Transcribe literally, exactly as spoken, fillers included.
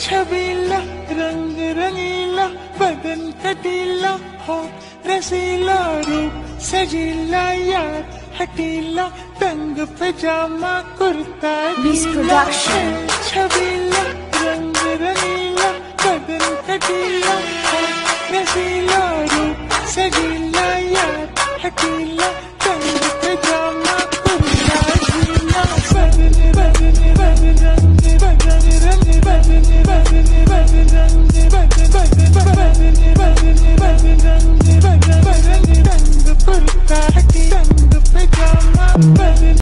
छबीला रंग रंगीला बदन कटीला हो रसीला रूप सजीला यार हटीला तंग पजामा कुर्ता गीला छबीला रंग रंगीला बदन कटीला हो रसीला रूप सजीला यार हटीला